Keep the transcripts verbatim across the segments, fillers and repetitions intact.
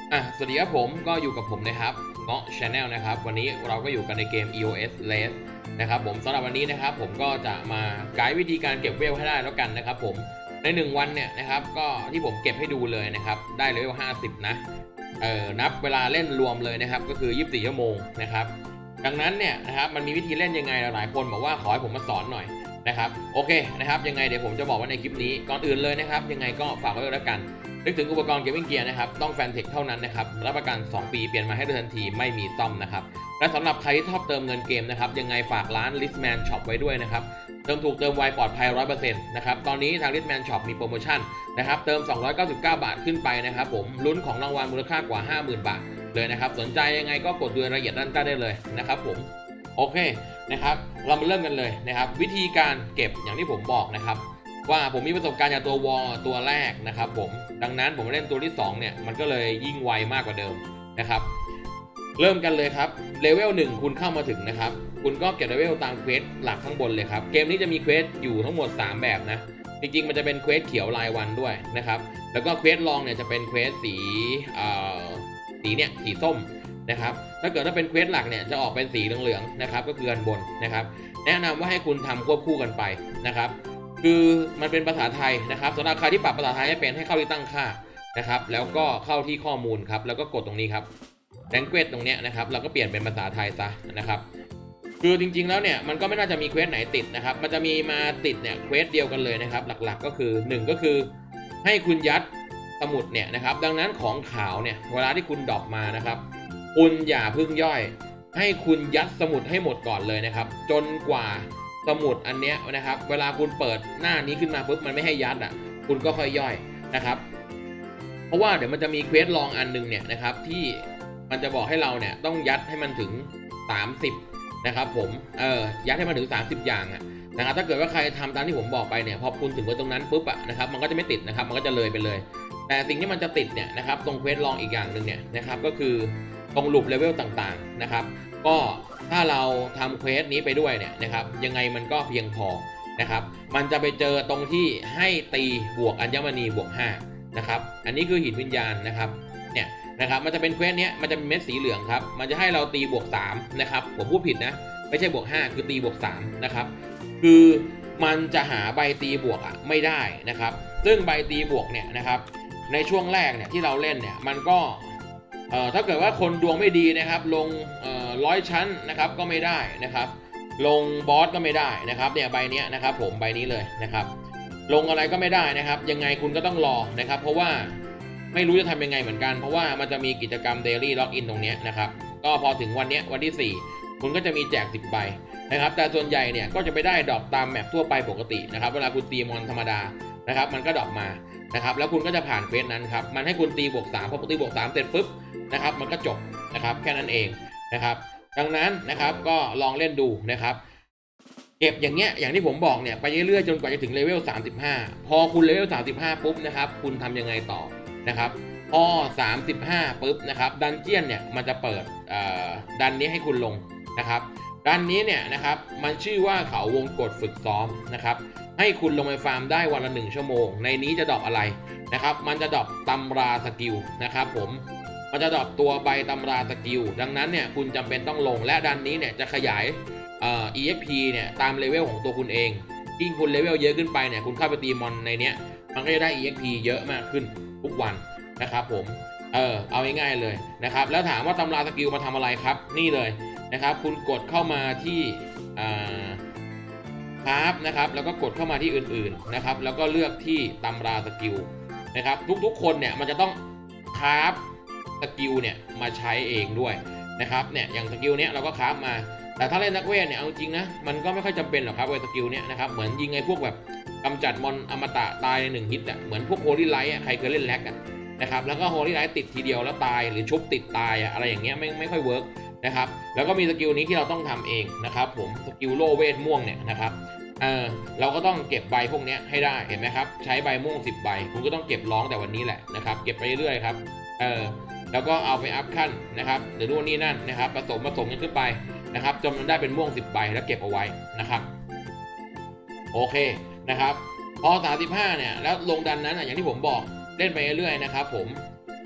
อ่ะสวัสดีครับผมก็อยู่กับผมนะครับเงาะ Channel นะครับวันนี้เราก็อยู่กันในเกม อี โอ เอส Race นะครับผมสำหรับวันนี้นะครับผมก็จะมาไกด์วิธีการเก็บเวลให้ได้แล้วกันนะครับผมในหนึ่งวันเนี่ยนะครับก็ที่ผมเก็บให้ดูเลยนะครับได้เลเวลห้าสิบนะเอ่อนับเวลาเล่นรวมเลยนะครับก็คือยี่สิบสี่ชั่วโมงนะครับดังนั้นเนี่ยนะครับมันมีวิธีเล่นยังไงหลายคนบอกว่าขอให้ผมมาสอนหน่อยนะครับโอเคนะครับยังไงเดี๋ยวผมจะบอกว่าในคลิปนี้ก่อนอื่นเลยนะครับยังไงก็ฝากไว้ด้วยแล้วกันนึกถึงอุปกรณ์เกมมิ่งเกียร์นะครับต้องแฟนเทคเท่านั้นนะครับรับประกันสองปีเปลี่ยนมาให้ทันทีไม่มีซ่อมนะครับและสำหรับใครที่ชอบเติมเงินเกมนะครับยังไงฝากร้าน Listman Shop ไว้ด้วยนะครับเติมถูกเติมไวปลอดภัย ร้อยเปอร์เซ็นต์ นะครับตอนนี้ทาง Listman Shop มีโปรโมชั่นนะครับเติมสองร้อยเก้าสิบเก้าบาทขึ้นไปนะครับผมลุ้นของรางวัลมูลค่ากว่า ห้าหมื่น บาทเลยนะครับสนใจยังไงก็กดดูรายละเอียดด้านใต้ได้เลยนะครับผมโอเคนะครับเรามาเริ่มกันเลยนะครับวิธีการเก็บอย่างที่ผมบอกนะครับว่าผมมีประสบการณ์จากตัววอลตัวแรกนะครับผมดังนั้นผมเล่นตัวที่สองเนี่ยมันก็เลยยิ่งไวมากกว่าเดิมนะครับเริ่มกันเลยครับเลเวลหนึ่งคุณเข้ามาถึงนะครับคุณก็เก็บเลเวลตามเควสหลักข้างบนเลยครับเกมนี้จะมีเควสอยู่ทั้งหมดสามแบบนะจริงๆมันจะเป็นเควสเขียวรายวันด้วยนะครับแล้วก็เควสรองเนี่ยจะเป็นเควสสีสีเนี่ยสีส้มนะครับถ้าเกิดถ้าเป็นเควสหลักเนี่ยจะออกเป็นสีเหลืองๆนะครับก็คืออันบนนะครับแนะนำว่าให้คุณทำควบคู่กันไปนะครับคือมันเป็นภาษาไทยนะครับสำหรับใครที่ปรับภาษาไทยให้เป็นให้เข้าที่ตั้งค่านะครับแล้วก็เข้าที่ข้อมูลครับแล้วก็กดตรงนี้ครับlanguage ตรงเนี้ยนะครับเราก็เปลี่ยนเป็นภาษาไทยซะนะครับคือจริงๆแล้วเนี่ยมันก็ไม่น่าจะมีเควสไหนติดนะครับมันจะมีมาติดเนี่ยเควสเดียวกันเลยนะครับหลักๆก็คือหนึ่งก็คือให้คุณยัดสมุดเนี่ยนะครับดังนั้นของขาวเนี่ยเวลาที่คุณดรอปมานะครับคุณอย่าพึ่งย่อยให้คุณยัดสมุดให้หมดก่อนเลยนะครับจนกว่าสมุดอันเนี้ยนะครับเวลาคุณเปิดหน้านี้ขึ้นมาปุ๊บมันไม่ให้ยัดอ่ะคุณก็ค่อยย่อยนะครับเพราะว่าเดี๋ยวมันจะมีเควสลองอันนึงเนี่ยนะครับที่มันจะบอกให้เราเนี่ยต้องยัดให้มันถึงสามสิบนะครับผมเออยัดให้มันถึงสามสิบอย่างอ่ะนะครับถ้าเกิดว่าใครทำตามที่ผมบอกไปเนี่ยพอคุณถึงตรงนั้นปุ๊บอ่ะนะครับมันก็จะไม่ติดนะครับมันก็จะเลยไปเลยแต่สิ่งที่มันจะติดเนี่ยนะครับตรงเควสลองอีกอย่างหนึ่งเนี่ยนะครับก็คือตรงลูปเลเวลต่างๆนะครับก็ถ้าเราทำเควสนี้ไปด้วยเนี่ยนะครับยังไงมันก็เพียงพอนะครับมันจะไปเจอตรงที่ให้ตีบวกอัญมณีบวกห้านะครับอันนี้คือหินวิญญาณนะครับเนี่ยนะครับมันจะเป็นเควสเนี้ยมันจะเป็นเม็ดสีเหลืองครับมันจะให้เราตีบวกสามนะครับผมพูดผิดนะไม่ใช่บวกห้าคือตีบวกสามนะครับคือมันจะหาใบตีบวกอ่ะไม่ได้นะครับซึ่งใบตีบวกเนี่ยนะครับในช่วงแรกเนี่ยที่เราเล่นเนี่ยมันก็เอ่อถ้าเกิดว่าคนดวงไม่ดีนะครับลงเอ่อร้อยชั้นนะครับก็ไม่ได้นะครับลงบอสก็ไม่ได้นะครับเนี่ยใบเนี้ยนะครับผมใบนี้เลยนะครับลงอะไรก็ไม่ได้นะครับยังไงคุณก็ต้องรอนะครับเพราะว่าไม่รู้จะทำยังไงเหมือนกันเพราะว่ามันจะมีกิจกรรม Daily Login ตรงนี้นะครับก็พอถึงวันนี้วันที่สี่คุณก็จะมีแจกสิบใบนะครับแต่ส่วนใหญ่เนี่ยก็จะไปได้ดอกตามแมปทั่วไปปกตินะครับเวลาคุณตีมอนธรรมดานะครับมันก็ดอกมานะครับแล้วคุณก็จะผ่านเควสนั้นครับมันให้คุณตีบวกสามพอตีบวกสามเสร็จปุ๊บนะครับมันก็จบนะครับแค่นั้นเองนะครับดังนั้นนะครับก็ลองเล่นดูนะครับเก็บอย่างเงี้ยอย่างที่ผมบอกเนี่ยไปเรื่อยๆจนกว่าจะถึงเลเวลสามสิบห้าพอคุณเลเวลสามสิบห้าปุ๊บนะครับคุณทำยังไงต่อนะครับพอสามสิบห้าปุ๊บนะครับดันเจียนเนี่ยมันจะเปิดดันนี้ให้คุณลงนะครับดันนี้เนี่ยนะครับมันชื่อว่าเขาวงกฏฝึกซ้อมนะครับให้คุณลงไปฟาร์มได้วันละหนึ่งชั่วโมงในนี้จะดรอปอะไรนะครับมันจะดรอปตำราสกิลนะครับผมมันจะดรอปตัวใบตำราสกิลดังนั้นเนี่ยคุณจำเป็นต้องลงและดันนี้เนี่ยจะขยายเอ่อ อี เอ็กซ์ พี เนี่ยตามเลเวลของตัวคุณเองยิ่งคุณเลเวลเยอะขึ้นไปเนี่ยคุณเข้าไปตีมอนในเนี้ยมันก็จะได้ อี เอ็กซ์ พี เยอะมากขึ้นทุกวันนะครับผมเออเอาง่ายๆเลยนะครับแล้วถามว่าตำราสกิลมาทำอะไรครับนี่เลยนะครับคุณกดเข้ามาที่อ่าคราฟนะครับแล้วก็กดเข้ามาที่อื่นๆนะครับแล้วก็เลือกที่ตำราสกิลนะครับทุกๆคนเนี่ยมันจะต้องคราฟสกิลเนี่ยมาใช้เองด้วยนะครับเนี่ยอย่างสกิลเนี้ยเราก็คราฟมาแต่ถ้าเล่นนักเวทเนี่ยเอาจริงนะมันก็ไม่ค่อยจำเป็นหรอกครับไอ้สกิลเนี้ยนะครับเหมือนยิงไอ้พวกแบบกำจัดมอนอมตะตายในหนึ่งฮิตอ่ะเหมือนพวกโฮลี่ไลท์อ่ะใครเคยเล่นแล็กอ่ะนะครับแล้วก็โฮลี่ไลท์ติดทีเดียวแล้วตายหรือชุบติดตายอ่ะอะไรอย่างเงี้ยไม่ไม่ค่อยเวิร์กนะครับแล้วก็มีสกิลนี้ที่เราต้องทำเองนะครับผมสกิลโล่เวทม่วงเนี่ยนะครับเออเราก็ต้องเก็บใบพวกนี้ให้ได้เห็นไหมครับใช้ใบม่วงสิบใบคุณก็ต้องเก็บร้องแต่วันนี้แหละนะครับเก็บไปเรื่อยๆครับเออแล้วก็เอาไปอัพขั้นนะครับหรือนู่นนี่นั่นนะครับผสมผสมกันขึ้นไปนะครับจนมันได้เป็นม่วงสิบใบแล้วเก็บเอาไว้นะครับโอเคนะครับพอสามสิบห้าเนี่ยแล้วลงดันนั้นอย่างที่ผมบอกเล่นไปเรื่อยๆนะครับผม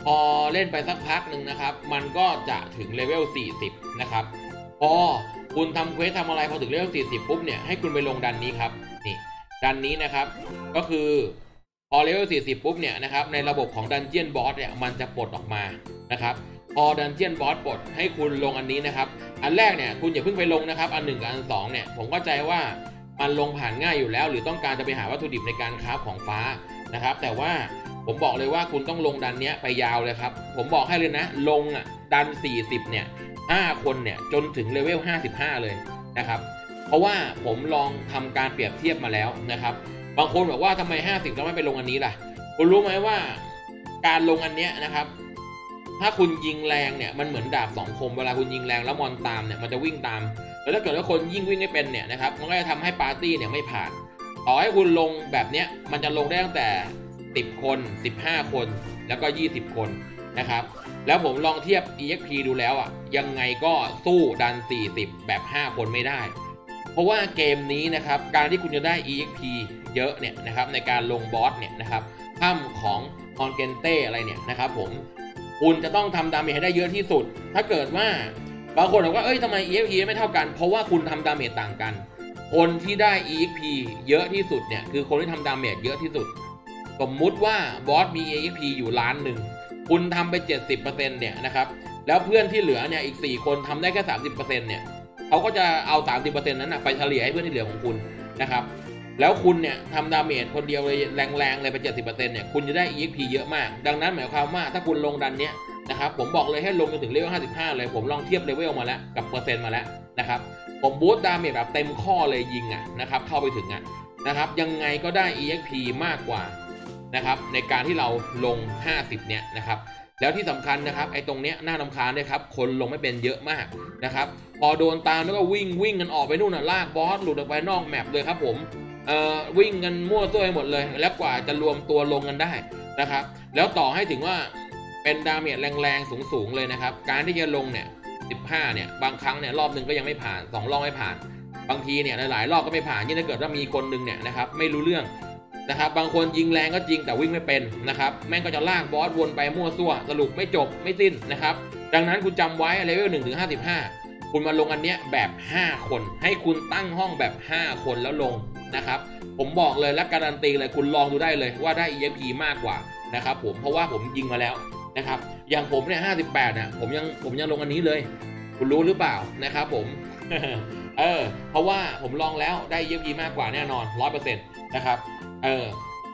พอเล่นไปสักพักหนึ่งนะครับมันก็จะถึงเลเวลสี่สิบนะครับพอคุณทำเควสทำอะไรพอถึงเลเวลสี่สิบปุ๊บเนี่ยให้คุณไปลงดันนี้ครับนี่ดันนี้นะครับก็คือพอเลเวลสี่สิบปุ๊บเนี่ยนะครับในระบบของดันเจียนบอสเนี่ยมันจะปลดออกมานะครับพอดันเจียนบอสปลดให้คุณลงอันนี้นะครับอันแรกเนี่ยคุณอย่าเพิ่งไปลงนะครับอันหนึ่งกับอันสองเนี่ยผมเข้าใจว่ามันลงผ่านง่ายอยู่แล้วหรือต้องการจะไปหาวัตถุดิบในการคราฟของฟ้านะครับแต่ว่าผมบอกเลยว่าคุณต้องลงดันเนี้ยไปยาวเลยครับผมบอกให้เลยนะลงอ่ะดันสี่สิบเนี่ยห้าคนเนี่ยจนถึงเลเวลห้าสิบห้าเลยนะครับเพราะว่าผมลองทำการเปรียบเทียบมาแล้วนะครับบางคนบอกว่าทำไมห้าสิบแล้วไม่ไปลงอันนี้ล่ะคุณรู้ไหมว่าการลงอันเนี้ยนะครับถ้าคุณยิงแรงเนี่ยมันเหมือนดาบสองคมเวลาคุณยิงแรงแล้วมอนตามเนี่ยมันจะวิ่งตามแล้วถ้าเกิดว่าคนยิ่งวิ่งไม่เป็นเนี่ยนะครับมันก็จะทำให้ปาร์ตี้เนี่ยไม่ผ่านต่อให้คุณลงแบบเนี้ยมันจะลงได้ตั้งแต่สิบคนสิบห้าคนแล้วก็ยี่สิบคนนะครับแล้วผมลองเทียบ อี เอ็กซ์ พี ดูแล้วอ่ะยังไงก็สู้ดันสี่สิบแบบห้าคนไม่ได้เพราะว่าเกมนี้นะครับการที่คุณจะได้ อี เอ็กซ์ พี เยอะเนี่ยนะครับในการลงบอสเนี่ยนะครับถ้ำของคอนเกนเต้อะไรเนี่ยนะครับผมคุณจะต้องทำดาเมจให้ได้เยอะที่สุดถ้าเกิดว่าบางคนบอกว่าเอ้ยทำไม อี เอ็กซ์ พี ไม่เท่ากันเพราะว่าคุณทำดาเมจต่างกันคนที่ได้ อี เอ็กซ์ พี เยอะที่สุดเนี่ยคือคนที่ทำดาเมจเยอะที่สุดสมมุติว่าบอสมี อี เอ็กซ์ พี อยู่ล้านหนึ่งคุณทำไป เจ็ดสิบเปอร์เซ็นต์ เนี่ยนะครับแล้วเพื่อนที่เหลือเนี่ยอีกสี่คนทำได้แค่ สามสิบเปอร์เซ็นต์ เนี่ยเขาก็จะเอา สามสิบเปอร์เซ็นต์ นั้นนะไปเฉลี่ยให้เพื่อนที่เหลือของคุณนะครับแล้วคุณเนี่ยทำดาเมจคนเดียวเลยแรงๆเลยไป เจ็ดสิบเปอร์เซ็นต์ เนี่ยคุณจะได้ อี เอ็กซ์ พี เยอะมากดังนั้นหมายความว่าถ้าคุณลงดันเนี้ยนะครับผมบอกเลยให้ลงจนถึงเลเวลห้าสิบห้าเลยผมลองเทียบเลเวลมาแล้วกับเปอร์เซ็นต์มาแล้วนะครับผมบูสต์ดาเมจแบบเต็มข้อเลยยิงอ่ะนะครับเข้าไปถึงอ่ะนะครับยังไงก็ได้ อี เอ็กซ์ พี มากกว่านะครับในการที่เราลงห้าสิบเนี่ยนะครับแล้วที่สำคัญนะครับไอ้ตรงเนี้ยน่ารำคาญเนี่ยครับคนลงไม่เป็นเยอะมากนะครับพอโดนตามแล้วก็วิ่งวิ่งกันออกไปนู่นน่ะลากบอสหลุดออกไปนอกแมปเลยครับผมเอ่อวิ่งกันมั่วตัวไปหมดเลยแล้วกว่าจะรวมตัวลงกันได้นะครับแล้วต่อให้ถึงว่าเป็นดาเมจแรงๆสูงๆเลยนะครับการที่จะลงเนี่ยสิบห้าเนี่ยบางครั้งเนี่ยรอบนึงก็ยังไม่ผ่านสองรอบไม่ผ่านบางทีเนี่ยหลายๆรอบก็ไม่ผ่านยิ่งถ้าเกิดว่ามีคนนึงเนี่ยนะครับไม่รู้เรื่องนะครับบางคนยิงแรงก็จริงแต่วิ่งไม่เป็นนะครับแม่งก็จะลากบอสวนไปมั่วซั่วสรุปไม่จบไม่สิ้นนะครับดังนั้นคุณจำไว้เลเวลหนึ่งถึงห้าสิบห้าคุณมาลงอันเนี้ยแบบห้าคนให้คุณตั้งห้องแบบห้าคนแล้วลงนะครับผมบอกเลยและการันตีเลยคุณลองดูได้เลยว่าได้ อี เอ็กซ์ พี มากกว่านะครับผมเพราะว่าผมยิงมาแล้วนะครับอย่างผมเนี่ยห้าสิบแปดเนี่ยผมยังผมยังลงอันนี้เลยคุณรู้หรือเปล่านะครับผม เออเพราะว่าผมลองแล้วได้ อี เอ็กซ์ พี มากกว่าแน่นอน ร้อยเปอร์เซ็นต์ นะครับเออ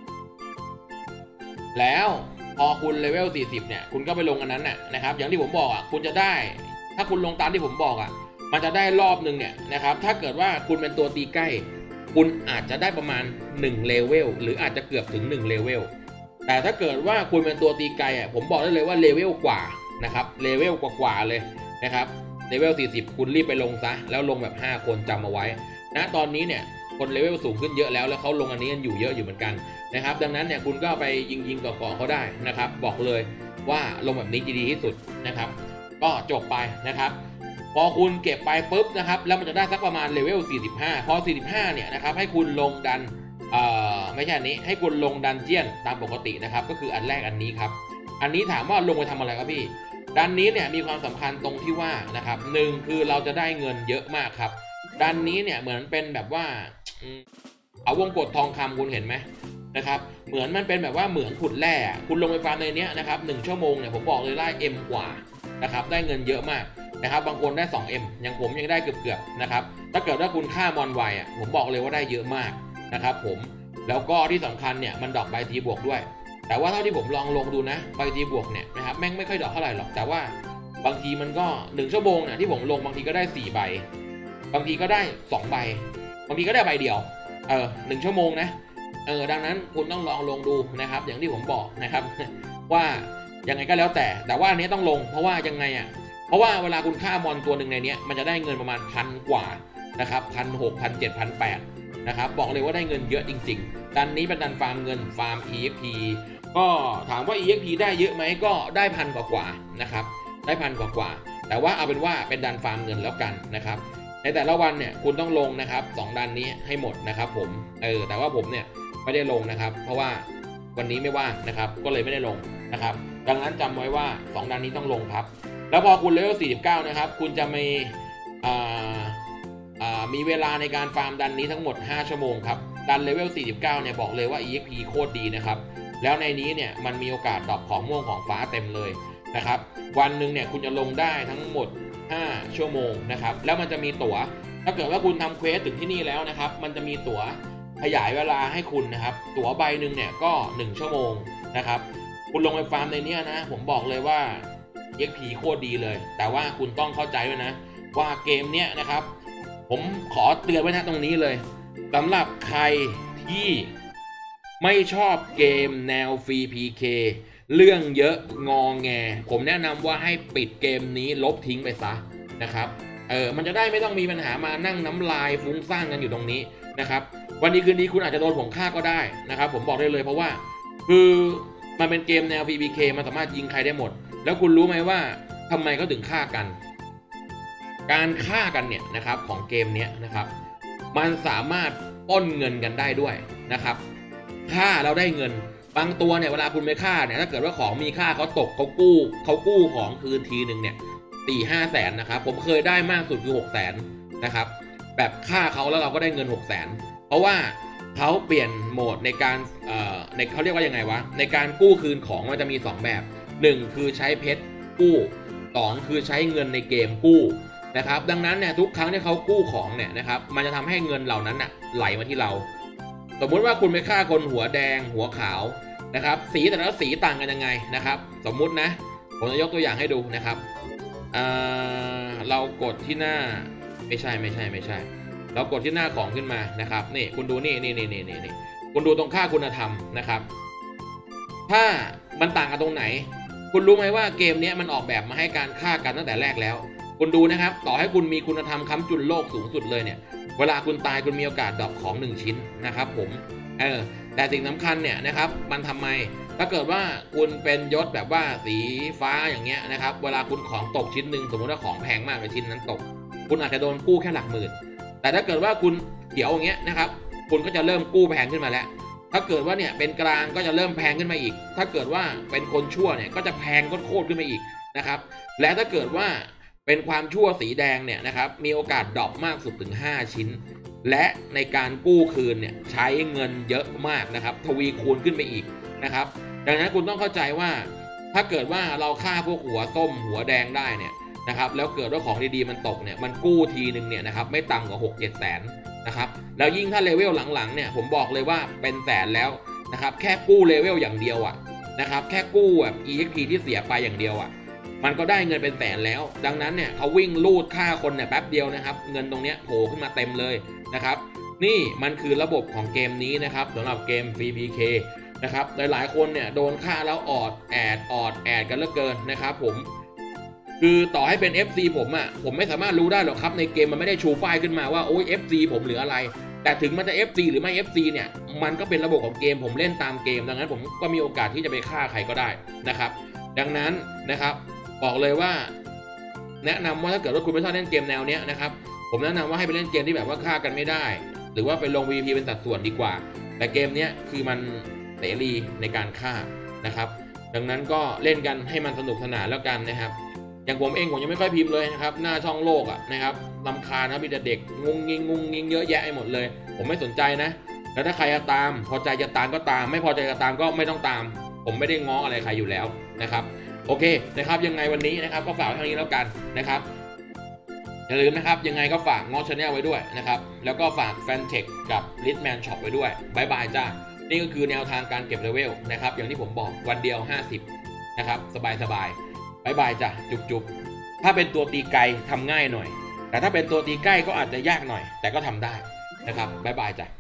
แล้วพอคุณเลเวลสี่สิบเนี่ยคุณก็ไปลงอันนั้นน่ะนะครับอย่างที่ผมบอกอ่ะคุณจะได้ถ้าคุณลงตามที่ผมบอกอ่ะมันจะได้รอบนึงเนี่ยนะครับถ้าเกิดว่าคุณเป็นตัวตีใกล้คุณอาจจะได้ประมาณหนึ่งเลเวลหรืออาจจะเกือบถึงหนึ่งเลเวลแต่ถ้าเกิดว่าคุณเป็นตัวตีไกลอ่ะผมบอกได้เลยว่าเลเวลกว่านะครับเลเวลกว่าๆเลยนะครับเลเวลสี่สิบคุณรีบไปลงซะแล้วลงแบบห้าคนจำเอาไว้นะตอนนี้เนี่ยคนเลเวลสูงขึ้นเยอะแล้วแล้วเขาลงอันนี้กันอยู่เยอะอยู่เหมือนกันนะครับดังนั้นเนี่ยคุณก็ไปยิงยิงก่อๆเขาได้นะครับบอกเลยว่าลงแบบนี้จะดีที่สุดนะครับก็จบไปนะครับพอคุณเก็บไปปุ๊บนะครับแล้วมันจะได้สักประมาณเลเวลสี่สิบห้าพอสี่สิบห้าเนี่ยนะครับให้คุณลงดันเอ่อไม่ใช่อันนี้ให้คุณลงดันเจียนตามปกตินะครับก็คืออันแรกอันนี้ครับอันนี้ถามว่าลงไปทำอะไรครับพี่ดันนี้เนี่ยมีความสำคัญตรงที่ว่านะครับหนึ่งคือเราจะได้เงินเยอะมากครับดันนี้เนี่ยเหมือนเป็นแบบว่าเอาวงกฏทองคำคุณเห็นไหมนะครับเหมือนมันเป็นแบบว่าเหมือนขุดแร่คุณลงไปฟาร์มในนี้นะครับหนึ่งชั่วโมงเนี่ยผมบอกเลยได้ M กว่านะครับได้เงินเยอะมากนะครับบางคนได้ สองเอ็ม อย่างผมยังได้เกือบๆนะครับถ้าเกิดว่าคุณฆ่ามอนไวอ่ะผมบอกเลยว่าได้เยอะมากนะครับผมแล้วก็ที่สำคัญเนี่ยมันดอกใบทีบวกด้วยแต่ว่าเท่าที่ผมลองลงดูนะใบทีบวกเนี่ยนะครับแม่งไม่ค่อยดอกเท่าไหร่หรอกแต่ว่าบางทีมันก็หนึ่งชั่วโมงเนี่ยที่ผมลงบางทีก็ได้สี่ใบบางทีก็ได้สองใบบางทีก็ได้ใบเดียวเออหนึ่งชั่วโมงนะเออดังนั้นคุณต้องลองลงดูนะครับอย่างที่ผมบอกนะครับว่ายังไงก็แล้วแต่แต่ว่าอันนี้ต้องลงเพราะว่ายังไงอ่ะเพราะว่าเวลาคุณฆ่ามอนตัวหนึ่งในนี้มันจะได้เงินประมาณพันกว่านะครับพันหกพันเจ็ดพันแปดนะครับบอกเลยว่าได้เงินเยอะจริงๆดันนี้เป็นดันฟาร์มเงินฟาร์ม อี เอ็กซ์ พี ก็ถามว่า อี เอ็กซ์ พี ได้เยอะไหมก็ได้พันกว่าๆนะครับได้พันกว่าๆแต่ว่าเอาเป็นว่าเป็นดันฟาร์มเงินแล้วกันนะครับในแต่ละวันเนี่ยคุณต้องลงนะครับสองดันนี้ให้หมดนะครับผมเออแต่ว่าผมเนี่ยไม่ได้ลงนะครับเพราะว่าวันนี้ไม่ว่างนะครับก็เลยไม่ได้ลงนะครับดังนั้นจำไว้ว่าสองดันนี้ต้องลงครับแล้วพอคุณเลเวลสี่สิบเก้านะครับคุณจะมีมีเวลาในการฟาร์มดันนี้ทั้งหมดห้าชั่วโมงครับดันเลเวลสี่สิบเก้าเนี่ยบอกเลยว่า อี เอ็กซ์ พี โคตรดีนะครับแล้วในนี้เนี่ยมันมีโอกาสดรอปของม่วงของฟ้าเต็มเลยนะครับวันหนึ่งเนี่ยคุณจะลงได้ทั้งหมดห้าชั่วโมงนะครับแล้วมันจะมีตั๋วถ้าเกิดว่าคุณทำเควสถึงที่นี่แล้วนะครับมันจะมีตั๋วขยายเวลาให้คุณนะครับตั๋วใบหนึ่งเนี่ยก็หนึ่งชั่วโมงนะครับคุณลงไปฟาร์มในนี้นะผมบอกเลยว่า อี เอ็กซ์ พี โคตรดีเลยแต่ว่าคุณต้องเข้าใจด้วยนะว่าเกมเนี้ยนะครับผมขอเตือนไว้นะตรงนี้เลยสำหรับใครที่ไม่ชอบเกมแนวฟรี พี เค เรื่องเยอะงอแงผมแนะนำว่าให้ปิดเกมนี้ลบทิ้งไปซะนะครับเออมันจะได้ไม่ต้องมีปัญหามานั่งน้ำลายฟุ้งซ่านกันอยู่ตรงนี้นะครับวันนี้คืนนี้คุณอาจจะโดนผมฆ่าก็ได้นะครับผมบอกได้เลยเพราะว่าคือมันเป็นเกมแนว ฟรี พี เค มันสามารถยิงใครได้หมดแล้วคุณรู้ไหมว่าทำไมเขาถึงฆ่ากันการฆ่ากันเนี่ยนะครับของเกมนี้นะครับมันสามารถปล้นเงินกันได้ด้วยนะครับฆ่าแล้วได้เงินบางตัวเนี่ยเวลาคุณไปฆ่าเนี่ยถ้าเกิดว่าของมีค่าเขาตกเขากู้เขากู้ของคืนทีหนึ่งเนี่ยสี่ห้าแสนนะครับผมเคยได้มากสุดคือหกแสนนะครับแบบฆ่าเขาแล้วเราก็ได้เงินหกแสนเพราะว่าเขาเปลี่ยนโหมดในการเอ่อในเขาเรียกว่ายังไงวะในการกู้คืนของมันจะมีสองแบบหนึ่งคือใช้เพชรกู้สองคือใช้เงินในเกมกู้นะครับดังนั้นเนี่ยทุกครั้งที่เขากู้ของเนี่ยนะครับมันจะทำให้เงินเหล่านั้นน่ะไหลมาที่เราสมมุติว่าคุณไปฆ่าคนหัวแดงหัวขาวนะครับสีแต่ละสีต่างกันยังไงนะครับสมมุตินะผมจะยกตัวอย่างให้ดูนะครับเอ่อเรากดที่หน้าไม่ใช่ไม่ใช่ไม่ใช่เรากดที่หน้าของขึ้นมานะครับนี่คุณดูนี่นี่นี่นี่นี่คุณดูตรงค่าคุณธรรมนะครับถ้ามันต่างกันตรงไหนคุณรู้ไหมว่าเกมนี้มันออกแบบมาให้การฆ่ากันตั้งแต่แรกแล้วคุณดูนะครับต่อให้คุณมีคุณธรรมค้ำจุนโลกสูงสุดเลยเนี่ยเวลาคุณตายคุณมีโอกาสดรอปของหนึ่งชิ้นนะครับผมเออแต่สิ่งสำคัญเนี่ยนะครับมันทำไมถ้าเกิดว่าคุณเป็นยศแบบว่าสีฟ้าอย่างเงี้ยนะครับเวลาคุณของตกชิ้นหนึ่งสมมติว่าของแพงมากเลยชิ้นนั้นตกคุณอาจจะโดนกู้แค่หลักหมื่นแต่ถ้าเกิดว่าคุณเขียวอย่างเงี้ยนะครับคุณก็จะเริ่มกู้แพงขึ้นมาแล้วถ้าเกิดว่าเนี่ยเป็นกลางก็จะเริ่มแพงขึ้นมาอีกถ้าเกิดว่าเป็นคนชั่วเนี่ยก็จะแพงโคตรขึ้นมาอีกนะครับและถ้าเกิดว่าเป็นความชั่วสีแดงเนี่ยนะครับมีโอกาสดรอปมากสุดถึงห้าชิ้นและในการกู้คืนเนี่ยใช้เงินเยอะมากนะครับทวีคูณขึ้นไปอีกนะครับดังนั้นคุณต้องเข้าใจว่าถ้าเกิดว่าเราฆ่าพวกหัวส้มหัวแดงได้เนี่ยนะครับแล้วเกิดว่าของดีๆมันตกเนี่ยมันกู้ทีนึงเนี่ยนะครับไม่ต่ำกว่าหกเจ็ดแสนนะครับแล้วยิ่งถ้าเลเวลหลังๆเนี่ยผมบอกเลยว่าเป็นแสนแล้วนะครับแค่กู้เลเวลอย่างเดียวอ่ะนะครับแค่กู้แบบ อี เอ็กซ์ พี ที่เสียไปอย่างเดียวอ่ะมันก็ได้เงินเป็นแสนแล้วดังนั้นเนี่ยเขาวิ่งลูดฆ่าคนเนี่ยแป๊บเดียวนะครับเงินตรงเนี้ยโผล่ขึ้นมาเต็มเลยนะครับนี่มันคือระบบของเกมนี้นะครับสำหรับเกม ฟรี พี เค นะครับหลายๆคนเนี่ยโดนฆ่าแล้วออดแอดออดแอดกันเหลือเกินนะครับผมคือต่อให้เป็น เอฟ ซี ผมอ่ะผมไม่สามารถรู้ได้หรอกครับในเกมมันไม่ได้ชูป้ายขึ้นมาว่าโอ้ย เอฟ ซี ผมหรืออะไรแต่ถึงมันจะ เอฟ ซี หรือไม่ เอฟ ซี เนี่ยมันก็เป็นระบบของเกมผมเล่นตามเกมดังนั้นผมก็มีโอกาสที่จะไปฆ่าใครก็ได้นะครับดังนั้นนะครับบอกเลยว่าแนะนำว่าถ้าเกิดว่าคุณไม่ชอบเล่นเกมแนวเนี้ยนะครับผมแนะนำว่าให้ไปเล่นเกมที่แบบว่าฆ่ากันไม่ได้หรือว่าไปลง วี พี เป็นสัดส่วนดีกว่าแต่เกมเนี้ยคือมันเสรีในการฆ่านะครับดังนั้นก็เล่นกันให้มันสนุกสนานแล้วกันนะครับอย่างผมเองผมยังไม่ค่อยพิมพ์เลยนะครับหน้าช่องโลกอ่ะนะครับรำคาญนะมีแต่เด็กงงงิงงงงิงเยอะแยะไปหมดเลยผมไม่สนใจนะแล้วถ้าใครจะตามพอใจจะตามก็ตามไม่พอใจจะตามก็ไม่ต้องตามผมไม่ได้ง้ออะไรใครอยู่แล้วนะครับโอเคนะครับยังไงวันนี้นะครับก็ฝากเท่านี้แล้วกันนะครับอย่าลืมนะครับยังไงก็ฝากง้อ Channel ไว้ด้วยนะครับแล้วก็ฝากแฟนเทคกับ Litman Shop ไว้ด้วยบายบายจ้านี่ก็คือแนวทางการเก็บเลเวลนะครับอย่างที่ผมบอกวันเดียวห้าสิบนะครับสบายสบายบายบายจ้ะจุบจุบถ้าเป็นตัวตีไกลทำง่ายหน่อยแต่ถ้าเป็นตัวตีใกล้ก็อาจจะยากหน่อยแต่ก็ทำได้นะครับบายบายจ้ะ